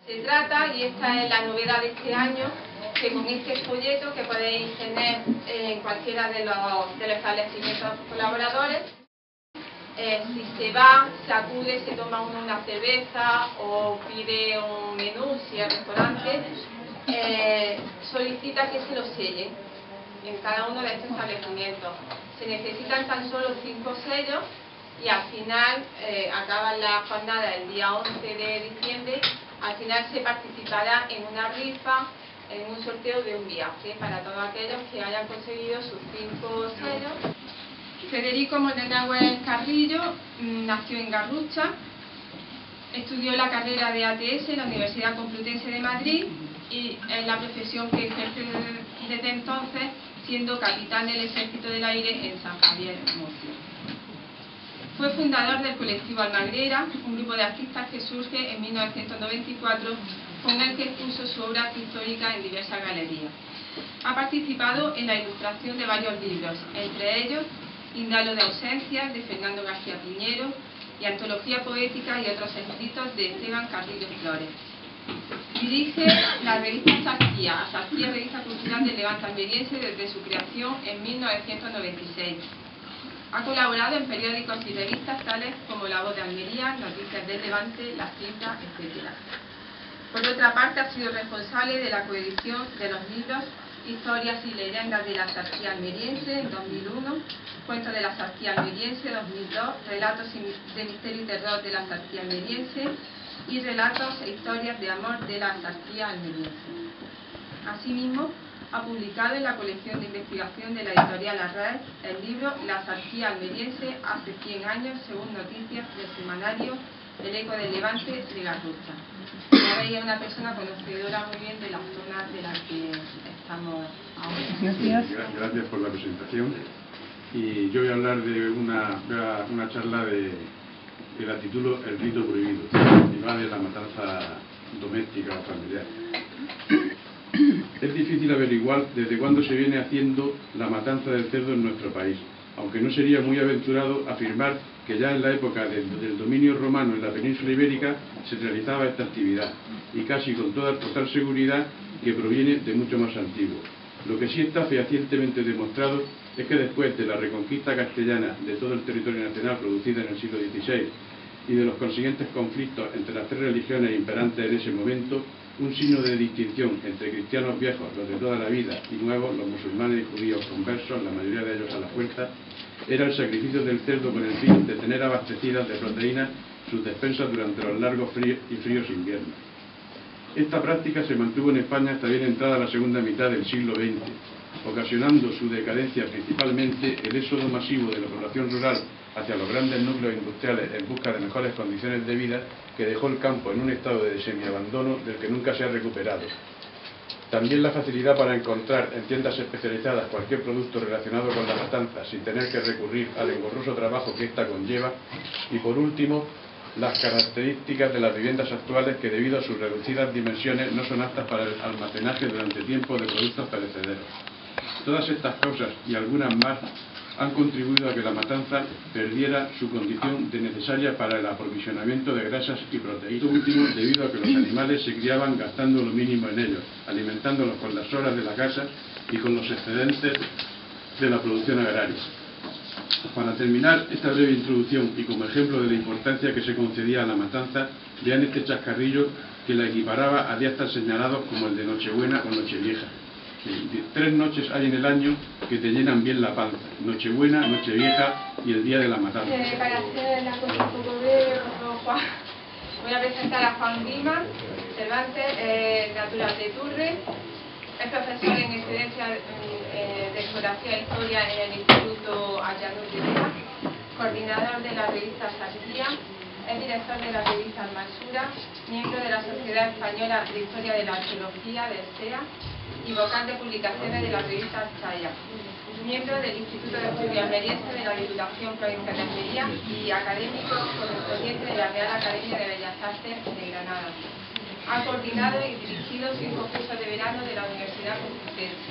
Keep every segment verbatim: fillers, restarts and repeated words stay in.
Se trata, y esta es la novedad de este año, que con este folleto que podéis tener en cualquiera de los, de los establecimientos colaboradores, eh, si se va, se acude, se toma uno una cerveza o pide un menú, si es restaurante, eh, solicita que se lo sellen en cada uno de estos establecimientos. Se necesitan tan solo cinco sellos y al final eh, acaban la jornada el día once de diciembre. Al final se participará en una rifa, en un sorteo de un viaje para todos aquellos que hayan conseguido sus cinco sellos. Federico Moldenauer Carrillo nació en Garrucha, estudió la carrera de A T S en la Universidad Complutense de Madrid y es la profesión que ejerce desde entonces, siendo capitán del Ejército del Aire en San Javier, Murcia. Fue fundador del colectivo Almagrera, un grupo de artistas que surge en mil novecientos noventa y cuatro, con el que expuso su obra pictórica en diversas galerías. Ha participado en la ilustración de varios libros, entre ellos Indalo de ausencias, de Fernando García Piñero, y Antología poética y otros escritos de Esteban Carrillo Flores. Dirige la revista Sarquía, Sarquía, revista cultural del Levante almeriense, desde su creación en mil novecientos noventa y seis. Ha colaborado en periódicos y revistas tales como La Voz de Almería, Noticias del Levante, La Cinta, etcétera. Por otra parte, ha sido responsable de la coedición de los libros Historias y leyendas de la Sarquía almeriense en dos mil uno, Cuentos de la Sarquía almeriense dos mil dos, Relatos de misterio y terror de la Sarquía almeriense y Relatos e historias de amor de la Sarquía almeriense. Asimismo, ha publicado en la colección de investigación de la editorial Arraez el libro La Sarquía almeriense hace cien años, según noticias del semanario El Eco del Levante de Garrucha. Ahora ella es una persona conocedora muy bien de las zonas de las que estamos ahora. Gracias. Gracias por la presentación. Y yo voy a hablar de una, una charla de, que la titulo El rito prohibido, y va de la matanza doméstica o familiar. Es difícil averiguar desde cuándo se viene haciendo la matanza del cerdo en nuestro país, aunque no sería muy aventurado afirmar que ya en la época del, del dominio romano en la península ibérica se realizaba esta actividad, y casi con toda total seguridad que proviene de mucho más antiguo. Lo que sí está fehacientemente demostrado es que después de la reconquista castellana de todo el territorio nacional producida en el siglo dieciséis y de los consiguientes conflictos entre las tres religiones imperantes en ese momento, un signo de distinción entre cristianos viejos, los de toda la vida, y nuevos, los musulmanes y judíos conversos, la mayoría de ellos a la fuerza, era el sacrificio del cerdo con el fin de tener abastecidas de proteínas sus despensas durante los largos fríos y fríos inviernos. Esta práctica se mantuvo en España hasta bien entrada la segunda mitad del siglo veinte, ocasionando su decadencia principalmente el éxodo masivo de la población rural hacia los grandes núcleos industriales en busca de mejores condiciones de vida, que dejó el campo en un estado de semiabandono del que nunca se ha recuperado. También la facilidad para encontrar en tiendas especializadas cualquier producto relacionado con la matanza sin tener que recurrir al engorroso trabajo que ésta conlleva. Y por último, las características de las viviendas actuales, que debido a sus reducidas dimensiones no son aptas para el almacenaje durante tiempo de productos perecederos. Todas estas causas y algunas más han contribuido a que la matanza perdiera su condición de necesaria para el aprovisionamiento de grasas y proteínas. Esto último debido a que los animales se criaban gastando lo mínimo en ellos, alimentándolos con las horas de la casa y con los excedentes de la producción agraria. Para terminar esta breve introducción y como ejemplo de la importancia que se concedía a la matanza, vean este chascarrillo que la equiparaba a días tan señalados como el de Nochebuena o Nochevieja. Tres noches hay en el año que te llenan bien la panza: Nochebuena, Nochevieja y el día de la matanza. Eh, para hacer la cosa un poco de Juan, voy a presentar a Juan Guima Cervantes, eh, natural de Turre. Es profesor en excedencia eh, de Geografía e Historia en el Instituto Allanur de Vera, coordinador de la revista Sarquía, es director de la revista Almasura, miembro de la Sociedad Española de Historia de la Arqueología, del S E A, y vocal de publicaciones de la revista Chaya, miembro del Instituto de Estudios Almeriense de la Diputación Provincial de Almería y académico correspondiente de la Real Academia de Bellas Artes de Granada. Ha coordinado y dirigido cinco cursos de verano de la Universidad Complutense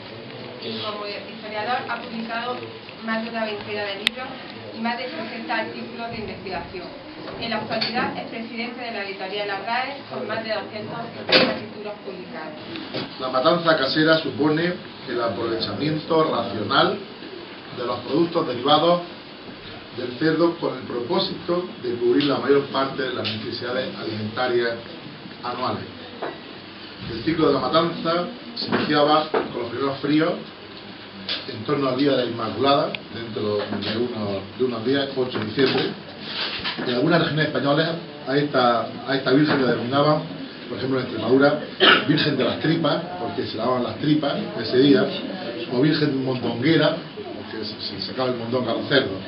y como historiador ha publicado más de una veintena de libros y más de sesenta artículos de investigación. En la actualidad es presidente de la editorial Abrae, con más de doscientos cincuenta títulos publicados. La matanza casera supone el aprovechamiento racional de los productos derivados del cerdo con el propósito de cubrir la mayor parte de las necesidades alimentarias anuales. El ciclo de la matanza se iniciaba con los primeros fríos en torno al día de la Inmaculada, dentro de unos, de unos días, ocho de diciembre. En algunas regiones españolas a esta, a esta virgen le denominaban, por ejemplo en Extremadura, Virgen de las Tripas, porque se lavaban las tripas ese día, o Virgen mondonguera, porque se sacaba el mondongo a los cerdos.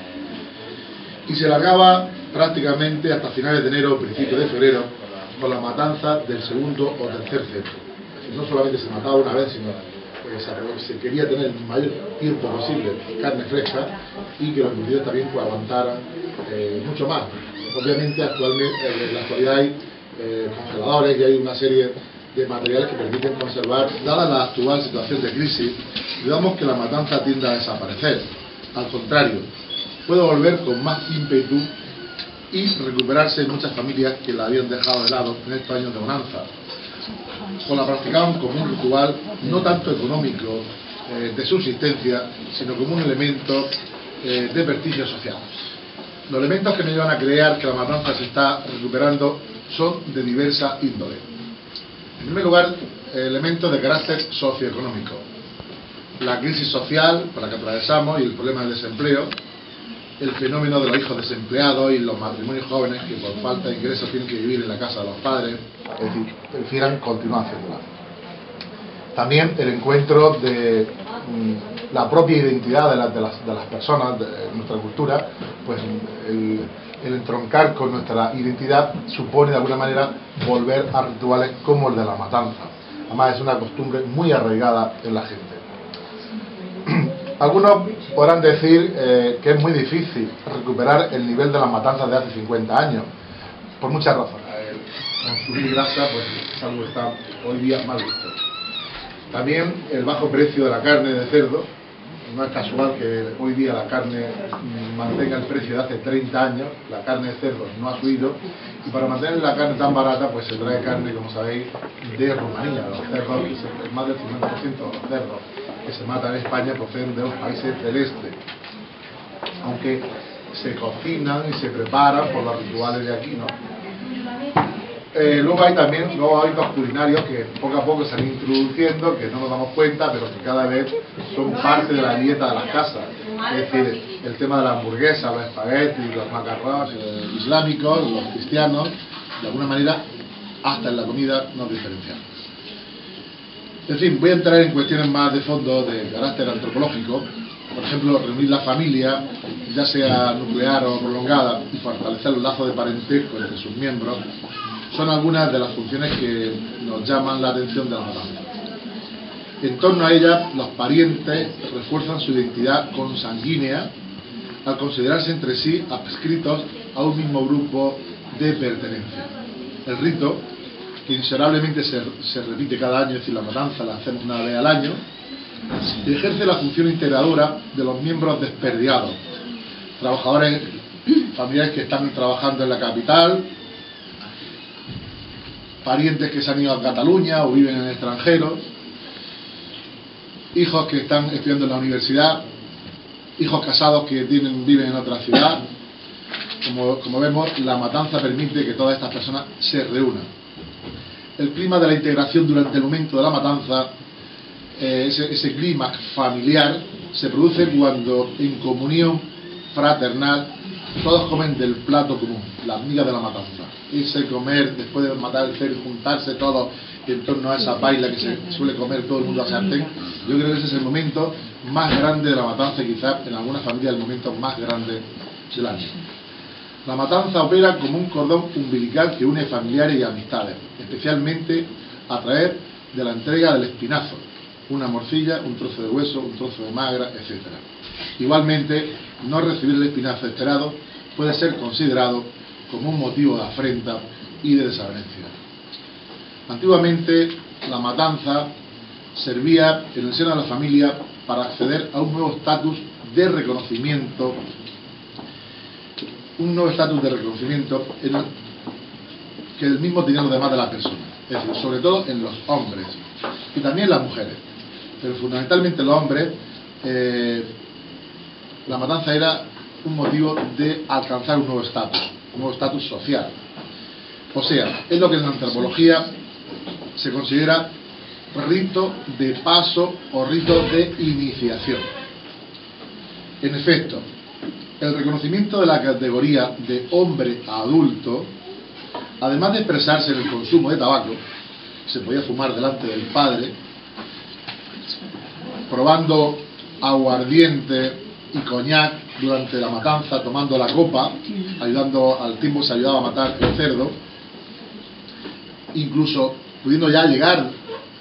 Y se largaba prácticamente hasta finales de enero o principios de febrero con la matanza del segundo o tercer cerdo. No solamente se mataba una vez, sino que se quería tener el mayor tiempo posible carne fresca y que los embutidos también pues, aguantaran eh, mucho más. Obviamente actualmente en la actualidad hay eh, congeladores y hay una serie de materiales que permiten conservar, dada la actual situación de crisis, digamos que la matanza tiende a desaparecer. Al contrario, puede volver con más ímpetu y recuperarse en muchas familias que la habían dejado de lado en estos años de bonanza, o la practicaban como un ritual no tanto económico eh, de subsistencia, sino como un elemento eh, de prestigio social. Los elementos que me llevan a creer que la matanza se está recuperando son de diversa índole. En primer lugar, elementos de carácter socioeconómico. La crisis social por la que atravesamos y el problema del desempleo, el fenómeno de los hijos desempleados y los matrimonios jóvenes que por falta de ingresos tienen que vivir en la casa de los padres, es decir, prefieran continuar haciéndola. También el encuentro de mmm, la propia identidad de, la, de, las, de las personas, de nuestra cultura, pues el, el entroncar con nuestra identidad supone de alguna manera volver a rituales como el de la matanza. Además es una costumbre muy arraigada en la gente. Algunos podrán decir eh, que es muy difícil recuperar el nivel de las matanzas de hace cincuenta años, por muchas razones. El consumir grasa pues, es algo que está hoy día mal visto. También el bajo precio de la carne de cerdo. No es casual que hoy día la carne mantenga el precio de hace treinta años, la carne de cerdo no ha subido, y para mantener la carne tan barata pues se trae carne, como sabéis, de Rumanía. Los cerdos, más del cincuenta por ciento de los cerdos que se matan en España proceden de los países del este, aunque se cocinan y se preparan por los rituales de aquí, ¿no? Eh, luego hay también nuevos hábitos culinarios que poco a poco se han ido introduciendo, que no nos damos cuenta, pero que cada vez son parte de la dieta de las casas. Es decir, el tema de la hamburguesa, los espaguetis, los macarrones eh, islámicos, los cristianos, de alguna manera, hasta en la comida nos diferenciamos. En fin, voy a entrar en cuestiones más de fondo de carácter antropológico. Por ejemplo, reunir la familia, ya sea nuclear o prolongada, y fortalecer los lazos de parentesco entre sus miembros, son algunas de las funciones que nos llaman la atención de la matanza. En torno a ella, los parientes refuerzan su identidad consanguínea al considerarse entre sí adscritos a un mismo grupo de pertenencia. El rito, que inexorablemente se, se repite cada año, es decir, la matanza la hacemos una vez al año, ejerce la función integradora de los miembros desperdigados, trabajadores familiares que están trabajando en la capital, parientes que se han ido a Cataluña o viven en el extranjero, hijos que están estudiando en la universidad, hijos casados que tienen, viven en otra ciudad. Como, como vemos, la matanza permite que todas estas personas se reúnan. El clima de la integración durante el momento de la matanza, eh, ese, ese clima familiar, se produce cuando en comunión fraternal todos comen del plato común, las migas de la matanza. Irse a comer, después de matar el cerdo, juntarse todos en torno a esa paila que se suele comer todo el mundo a sartén. Yo creo que ese es el momento más grande de la matanza, quizás en algunas familias el momento más grande del año. La matanza opera como un cordón umbilical que une familiares y amistades, especialmente a través de la entrega del espinazo, una morcilla, un trozo de hueso, un trozo de magra, etcétera. Igualmente, no recibir el espinazo esperado puede ser considerado como un motivo de afrenta y de desavenencia. Antiguamente, la matanza servía en el seno de la familia para acceder a un nuevo estatus de reconocimiento un nuevo estatus de reconocimiento en el, que el mismo tenían los demás de la persona, es decir, sobre todo en los hombres y también las mujeres, pero fundamentalmente los hombres. eh, la matanza era un motivo de alcanzar un nuevo estatus, un nuevo estatus social. O sea, es lo que en la antropología se considera rito de paso o rito de iniciación. En efecto, el reconocimiento de la categoría de hombre adulto, además de expresarse en el consumo de tabaco, se podía fumar delante del padre, probando aguardiente y coñac durante la matanza, tomando la copa, ayudando al tiempo se ayudaba a matar el cerdo, incluso pudiendo ya llegar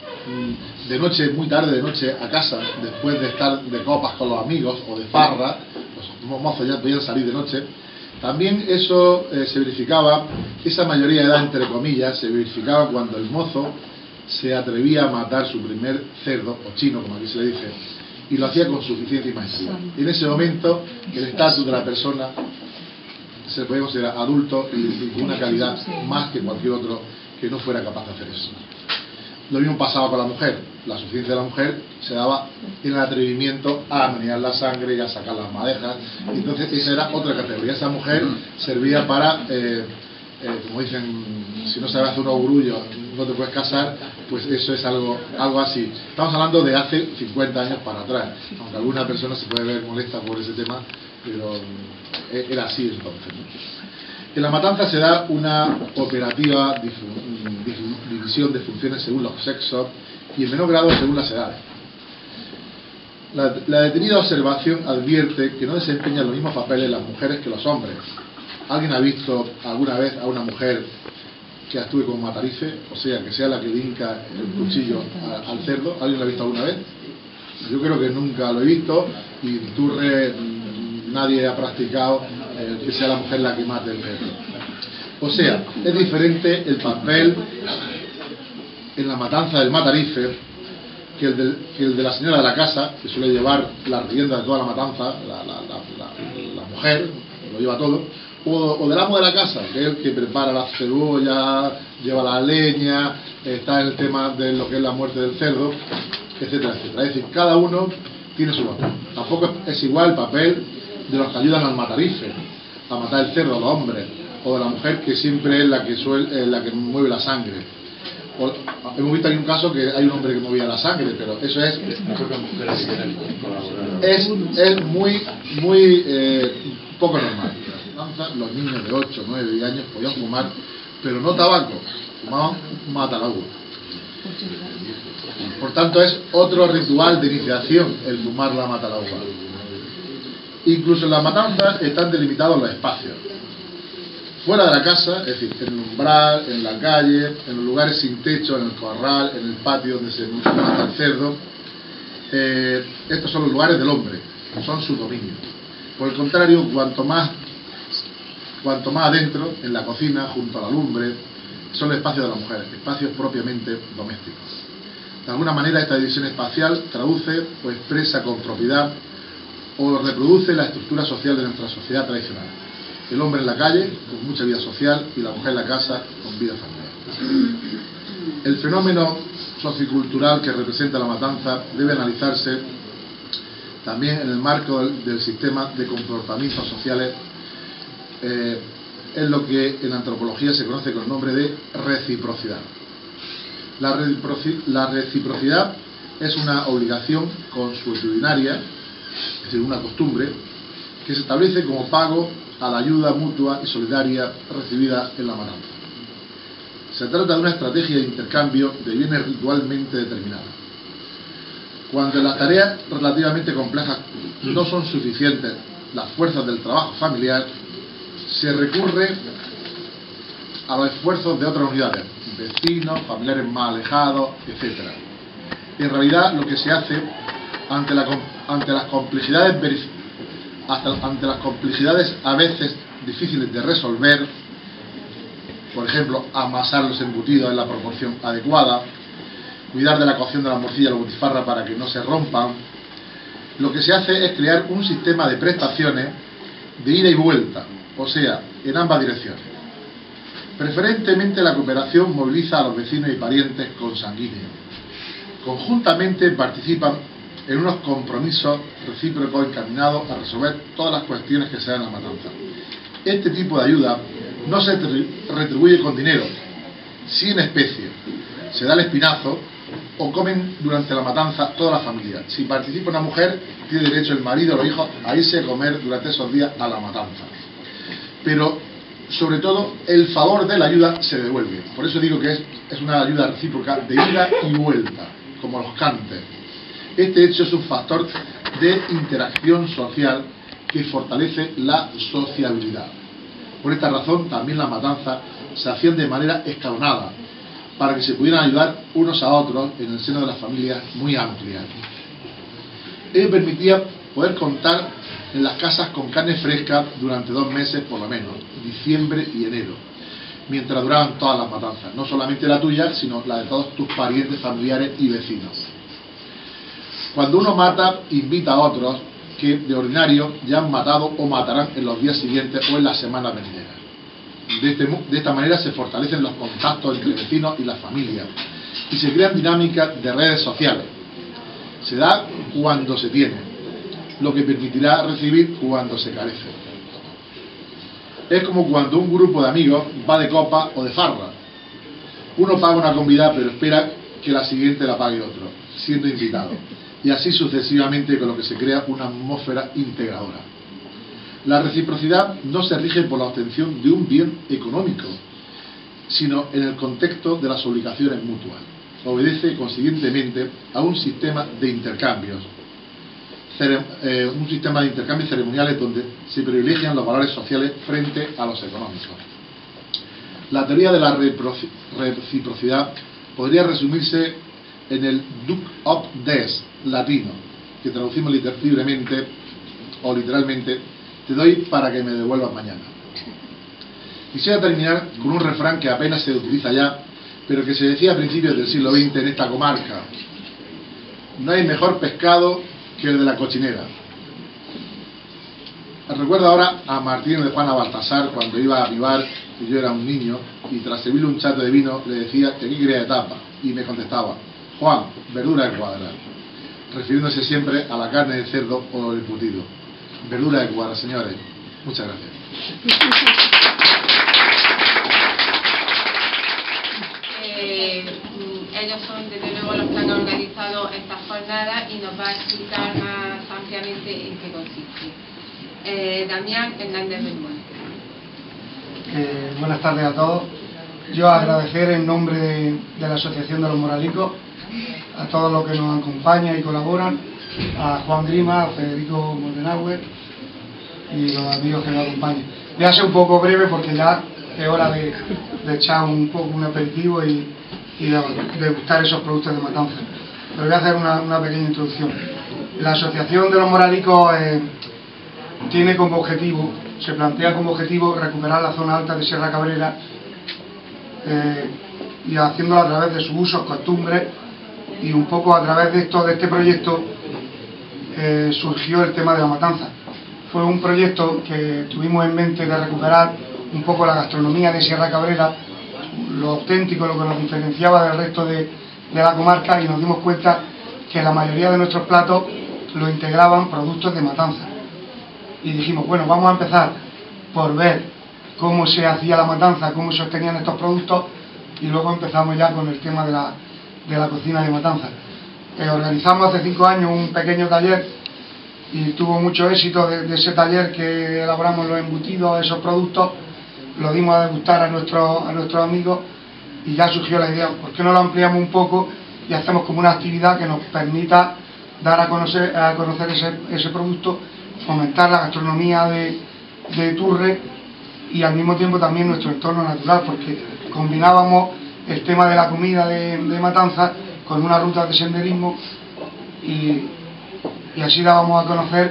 de noche, muy tarde de noche a casa, después de estar de copas con los amigos o de farra, los mozos ya podían salir de noche. También eso eh, se verificaba, esa mayoría de edad entre comillas, se verificaba cuando el mozo se atrevía a matar su primer cerdo, o chino como aquí se le dice, y lo hacía con suficiencia y maestría. Y en ese momento el estatus de la persona se puede considerar adulto y con una calidad más que cualquier otro que no fuera capaz de hacer eso. Lo mismo pasaba con la mujer. La suficiencia de la mujer se daba en el atrevimiento a menear la sangre y a sacar las madejas. Entonces esa era otra categoría. Esa mujer servía para, eh, eh, como dicen, si no sabes hacer unogrullo no te puedes casar, pues eso es algo, algo así. Estamos hablando de hace cincuenta años para atrás, aunque alguna persona se puede ver molesta por ese tema, pero era así entonces, ¿no? En la matanza se da una operativa división de funciones según los sexos y en menor grado según las edades. La, la detenida observación advierte que no desempeñan los mismos papeles las mujeres que los hombres. ¿Alguien ha visto alguna vez a una mujer que actúe como matarife? O sea, que sea la que le hinca el cuchillo a, al cerdo. ¿Alguien lo ha visto alguna vez? Yo creo que nunca lo he visto y en Turre nadie ha practicado eh, que sea la mujer la que mate el cerdo. O sea, es diferente el papel en la matanza del matarife que el, del, que el de la señora de la casa, que suele llevar las riendas de toda la matanza, la, la, la, la, la mujer, lo lleva todo, o, o del amo de la casa, que es el que prepara la cebolla, lleva la leña, está en el tema de lo que es la muerte del cerdo, etcétera, etcétera. Es decir, cada uno tiene su papel. Tampoco es igual el papel de los que ayudan al matarife, a matar el cerdo a los hombres, o de la mujer que siempre es la que, suele, es la que mueve la sangre. O, hemos visto aquí un caso que hay un hombre que movía la sangre, pero eso es es, es muy muy eh, poco normal. Los niños de ocho, nueve años podían fumar, pero no tabaco, fumaban matalagua. Por tanto es otro ritual de iniciación el fumar la matalagua. Incluso en las matanzas están delimitados los espacios. Fuera de la casa, es decir, en el umbral, en la calle, en los lugares sin techo, en el corral, en el patio donde se mata el cerdo, eh, estos son los lugares del hombre, son su dominio. Por el contrario, cuanto más, cuanto más adentro, en la cocina, junto a la lumbre, son los espacios de la mujer, espacios propiamente domésticos. De alguna manera esta división espacial traduce o expresa con propiedad o reproduce la estructura social de nuestra sociedad tradicional. El hombre en la calle, con mucha vida social, y la mujer en la casa, con vida familiar. El fenómeno sociocultural que representa la matanza debe analizarse también en el marco del, del sistema de comportamientos sociales, eh, en lo que en antropología se conoce con el nombre de reciprocidad. La, reciproci la reciprocidad es una obligación consuetudinaria, es decir, una costumbre, que se establece como pago a la ayuda mutua y solidaria recibida en la matanza. Se trata de una estrategia de intercambio de bienes ritualmente determinadas. Cuando en las tareas relativamente complejas no son suficientes las fuerzas del trabajo familiar, se recurre a los esfuerzos de otras unidades, vecinos, familiares más alejados, etcétera. En realidad lo que se hace ante, la, ante las complejidades verificadas Hasta ante las complejidades a veces difíciles de resolver, por ejemplo, amasar los embutidos en la proporción adecuada, cuidar de la cocción de la morcilla y la butifarra para que no se rompan, lo que se hace es crear un sistema de prestaciones de ida y vuelta, o sea, en ambas direcciones. Preferentemente la cooperación moviliza a los vecinos y parientes consanguíneos. Conjuntamente participan en unos compromisos recíprocos encaminados a resolver todas las cuestiones que se dan en la matanza. Este tipo de ayuda no se retribuye con dinero, sí en especie. Se da el espinazo o comen durante la matanza toda la familia. Si participa una mujer, tiene derecho el marido o los hijos a irse a comer durante esos días a la matanza. Pero, sobre todo, el favor de la ayuda se devuelve. Por eso digo que es, es una ayuda recíproca de ida y vuelta, como los cantes. Este hecho es un factor de interacción social que fortalece la sociabilidad. Por esta razón, también las matanzas se hacían de manera escalonada, para que se pudieran ayudar unos a otros en el seno de las familias muy amplias. Ello permitía poder contar en las casas con carne fresca durante dos meses por lo menos, diciembre y enero, mientras duraban todas las matanzas, no solamente la tuya, sino la de todos tus parientes, familiares y vecinos. Cuando uno mata, invita a otros que de ordinario ya han matado o matarán en los días siguientes o en las semanas venideras. De, este, de esta manera se fortalecen los contactos entre vecinos y las familias y se crean dinámicas de redes sociales. Se da cuando se tiene, lo que permitirá recibir cuando se carece. Es como cuando un grupo de amigos va de copa o de farra. Uno paga una convidada pero espera que la siguiente la pague otro, siendo invitado. Y así sucesivamente, con lo que se crea una atmósfera integradora. La reciprocidad no se rige por la obtención de un bien económico, sino en el contexto de las obligaciones mutuas. Obedece consiguientemente a un sistema de intercambios, eh, un sistema de intercambios ceremoniales donde se privilegian los valores sociales frente a los económicos. La teoría de la reciprocidad podría resumirse en el duc ob des latino, que traducimos libremente o literalmente: te doy para que me devuelvas mañana. Quisiera terminar con un refrán que apenas se utiliza ya, pero que se decía a principios del siglo veinte en esta comarca: no hay mejor pescado que el de la cochinera. Recuerdo ahora a Martín de Juana Baltasar cuando iba a mi bar y yo era un niño, y tras servirle un chato de vino le decía que aquí quería de tapa, y me contestaba: Juan, verdura de cuadra, refiriéndose siempre a la carne de cerdo o el embutido. Verdura de cuadra, señores. Muchas gracias. Eh, ellos son desde luego los que han organizado estas jornadas y nos va a explicar más ampliamente en qué consiste. Eh, Damián Hernández Bermúdez. Eh, buenas tardes a todos. Yo agradecer en nombre de, de la Asociación de los Moralicos a todos los que nos acompañan y colaboran, a Juan Grima, a Federico Moldenauer y los amigos que nos acompañan. Voy a ser un poco breve porque ya es hora de, de echar un poco un aperitivo y, y de degustar esos productos de matanza. Pero voy a hacer una, una pequeña introducción. La Asociación de los Moralicos eh, tiene como objetivo, se plantea como objetivo recuperar la zona alta de Sierra Cabrera, eh, y haciéndolo a través de sus usos, costumbres, y un poco a través de esto, de este proyecto eh, surgió el tema de la matanza. Fue un proyecto que tuvimos en mente de recuperar un poco la gastronomía de Sierra Cabrera, lo auténtico, lo que nos diferenciaba del resto de, de la comarca, y nos dimos cuenta que la mayoría de nuestros platos lo integraban productos de matanza. Y dijimos, bueno, vamos a empezar por ver cómo se hacía la matanza, cómo se obtenían estos productos, y luego empezamos ya con el tema de la, de la cocina de matanza. Eh, organizamos hace cinco años un pequeño taller y tuvo mucho éxito. De, de ese taller que elaboramos los embutidos, esos productos, lo dimos a degustar a nuestros, a nuestros amigos, y ya surgió la idea, ¿por qué no lo ampliamos un poco y hacemos como una actividad que nos permita dar a conocer, a conocer ese, ese producto, fomentar la gastronomía de, de Turre y al mismo tiempo también nuestro entorno natural, porque combinábamos el tema de la comida de, de matanza con una ruta de senderismo, y, y así dábamos a conocer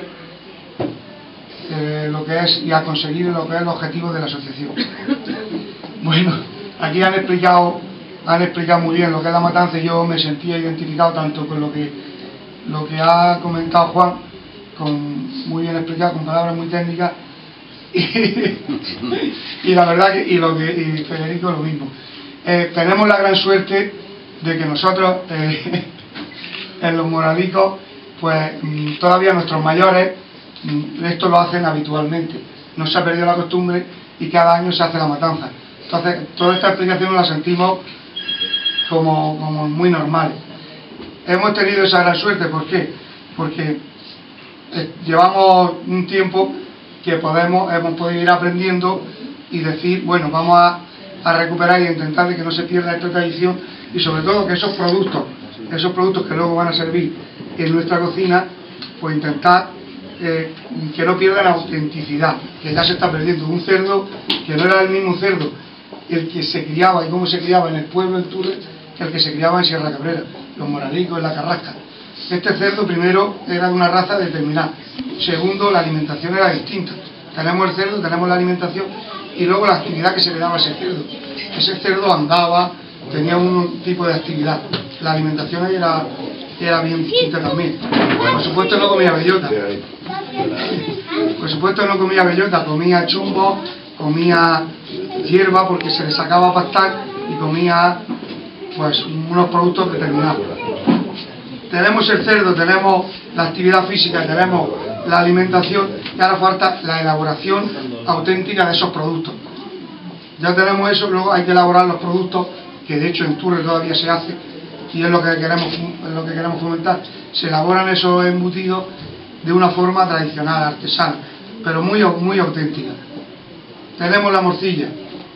eh, lo que es y a conseguir lo que es el objetivo de la asociación. Bueno, aquí han explicado han explicado muy bien lo que es la matanza, y yo me sentía identificado tanto con lo que lo que ha comentado Juan, con, muy bien explicado, con palabras muy técnicas, y, y la verdad que, y, lo que, y Federico lo mismo. Eh, tenemos la gran suerte de que nosotros, eh, en los Moralicos, pues todavía nuestros mayores esto lo hacen habitualmente. No se ha perdido la costumbre y cada año se hace la matanza. Entonces, toda esta explicación la sentimos como, como muy normal. Hemos tenido esa gran suerte, ¿por qué? Porque eh, llevamos un tiempo que podemos, hemos podido ir aprendiendo y decir, bueno, vamos a, a recuperar y a intentar de que no se pierda esta tradición y sobre todo que esos productos, esos productos que luego van a servir en nuestra cocina, pues intentar eh, que no pierdan autenticidad, que ya se está perdiendo. Un cerdo que no era el mismo cerdo el que se criaba y cómo se criaba en el pueblo, en Turres, que el que se criaba en Sierra Cabrera, los Moralicos, en la Carrasca. Este cerdo, primero, era de una raza determinada. Segundo, la alimentación era distinta. Tenemos el cerdo, tenemos la alimentación y luego la actividad que se le daba a ese cerdo. Ese cerdo andaba, tenía un tipo de actividad. La alimentación era, era bien distinta también. Por supuesto no comía bellota. Por supuesto no comía bellota, comía chumbo, comía hierba porque se le sacaba a pastar y comía pues unos productos determinados. Tenemos el cerdo, tenemos la actividad física, tenemos la alimentación y ahora falta la elaboración auténtica de esos productos. Ya tenemos eso, luego hay que elaborar los productos que de hecho en Turres todavía se hace y es lo que queremos, es lo que queremos fomentar. Se elaboran esos embutidos de una forma tradicional, artesana, pero muy, muy auténtica. Tenemos la morcilla,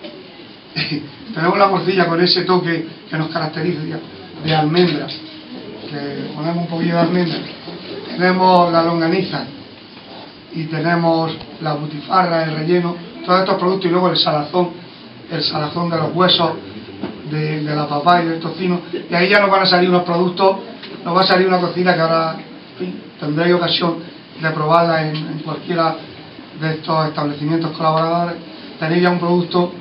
tenemos la morcilla con ese toque que nos caracteriza de almendra, que ponemos un poquillo de almendra. Tenemos la longaniza y tenemos la butifarra, el relleno, todos estos productos y luego el salazón, el salazón de los huesos, de, de la papaya y del tocino, y ahí ya nos van a salir unos productos, nos va a salir una cocina que ahora en fin, tendréis ocasión de probarla en, en cualquiera de estos establecimientos colaboradores. Tenéis ya un producto,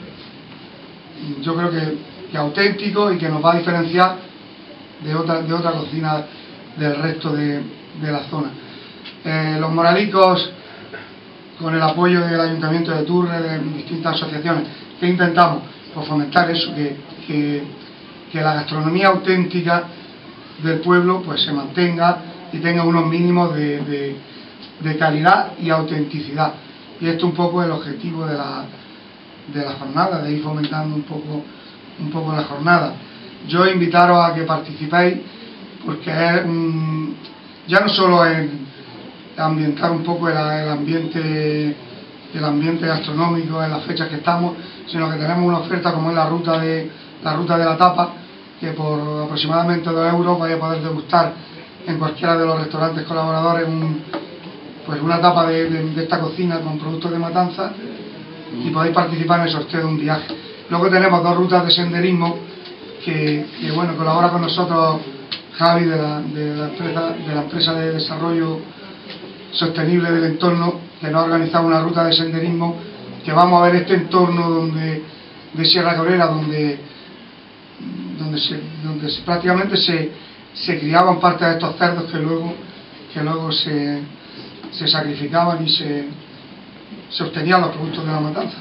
yo creo que, que auténtico y que nos va a diferenciar de otra, de otra cocina del resto de, de la zona. Eh, los Moralicos, con el apoyo del Ayuntamiento de Turres, de distintas asociaciones, que intentamos pues, fomentar eso, que, que, que la gastronomía auténtica del pueblo pues se mantenga y tenga unos mínimos de, de, de calidad y autenticidad. Y esto un poco es el objetivo de la, de la jornada, de ir fomentando un poco, un poco la jornada. Yo invitaros a que participéis porque es un, ya no solo en ambientar un poco el, el ambiente el ambiente gastronómico en las fechas que estamos, sino que tenemos una oferta como es la ruta de la ruta de la tapa, que por aproximadamente dos euros vais a poder degustar en cualquiera de los restaurantes colaboradores un, pues una tapa de, de, de esta cocina con productos de matanza y podéis participar en el sorteo de un viaje. Luego tenemos dos rutas de senderismo que, que bueno, colabora con nosotros Javi de la, de la empresa de la empresa de desarrollo sostenible del entorno, que nos ha organizado una ruta de senderismo que vamos a ver este entorno donde de Sierra Cabrera donde donde, se, donde se, prácticamente se, se criaban parte de estos cerdos que luego que luego se, se sacrificaban y se, se obtenían los productos de la matanza.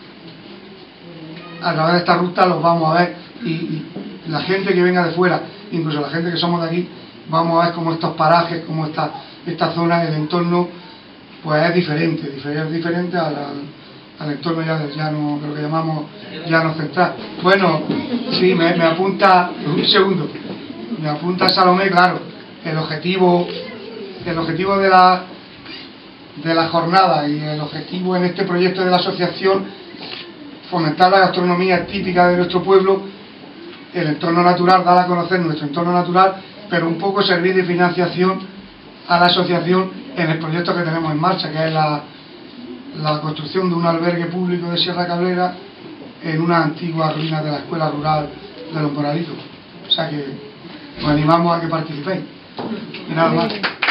A través de esta ruta los vamos a ver y, y la gente que venga de fuera, incluso la gente que somos de aquí, vamos a ver cómo estos parajes, cómo esta, esta zona, el entorno, pues es diferente, diferente, diferente al, al entorno ya del llano, de lo que llamamos llano central. Bueno, sí, me, me apunta, un segundo, me apunta Salomé, claro, el objetivo, el objetivo de la, de la jornada y el objetivo en este proyecto de la asociación, fomentar la gastronomía típica de nuestro pueblo, el entorno natural, dar a conocer nuestro entorno natural, pero un poco servir de financiación a la asociación en el proyecto que tenemos en marcha, que es la, la construcción de un albergue público de Sierra Cabrera en una antigua ruina de la escuela rural de los Moralicos. O sea que os animamos a que participéis. Y nada más.